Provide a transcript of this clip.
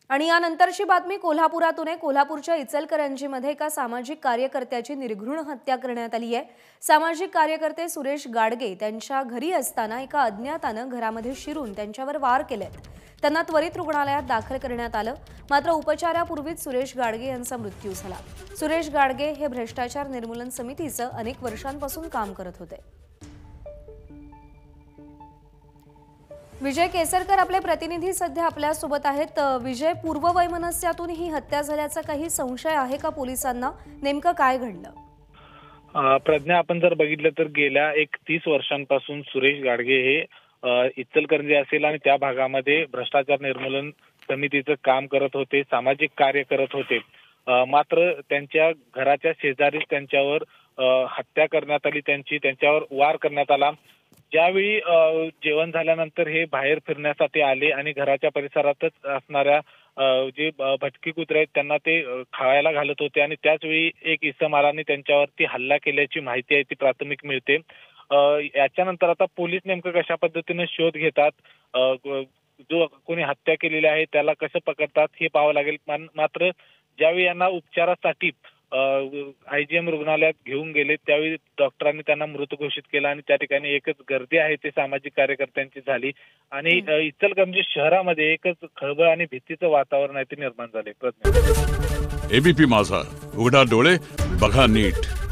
आणि यानंतरची बातमी कोल्हापुरातून आहे। कोल्हापूरच्या इचलकरंजीमध्ये एका सामाजिक कार्यकर्त्याची निर्घृण हत्या करण्यात आली आहे। सामाजिक कार्यकर्ते सुरेश गाडगे त्यांच्या घरी असताना एका अज्ञाताने घरामध्ये शिरून त्यांच्यावर वार केलेत। त्यांना त्वरित रुग्णालयात दाखल करण्यात आलं, मात्र उपचारापूर्वीच सुरेश गाडगे यांचा मृत्यू झाला। सुरेश गाडगे हे भ्रष्टाचार निर्मूलन समितीचं अनेक वर्षांपासून काम करत होते। विजय केसरकर आपले प्रतिनिधी सध्या आपल्या सोबत आहेत। विजय, पूर्ववैमनस्यातून ही हत्या झाल्याचा काही संशय आहे का पोलिसांना? नेमकं काय घडलं? प्रज्ञा, आपण जर बघितलं तर गेल्या 30 वर्षांपासून सुरेश गाडगे हे इचलकरंजी असेल आणि त्या भागामध्ये भ्रष्टाचार निर्मूलन समितीचं काम करत होते, सामाजिक कार्य करत होते। मात्र त्यांच्या घराच्या शेजारीच त्यांच्यावर हत्या करण्यात आली, त्यांच्यावर वार करण्यात आला। ज्यावेळी जेवण झाल्यानंतर हे बाहेर फिरण्यासाठी आले आणि घराच्या परिसरातच असणाऱ्या जे भटकी कुत्रे आहेत त्यांना ते खायला घालत होते आणि त्याचवेळी एक इसम आला त्यांच्यावरती हल्ला केल्याची माहिती आहे, ती प्राथमिक मिळते। याच्यानंतर आता पोलीस नेमकं कशा पद्धतीने शोध घेतात, जो कोणी हत्या केलेली आहे त्याला कसं पकडतात हे पाहावं लागेल। मात्र ज्यावेळी यांना उपचारासाठी आयजीएम रुग्णालयात घेऊन गेले त्यावेळी डॉक्टरांनी त्यांना मृत घोषित केला आणि त्या ठिकाणी एकच गर्दी आहे ते सामाजिक कार्यकर्त्यांची झाली आणि इचलकरंजी शहरामध्ये एकच खळबळ आणि भीतीचं वातावरण आहे ते निर्माण झाले। एबीपी माझा, उघडा डोळे बघा नीट।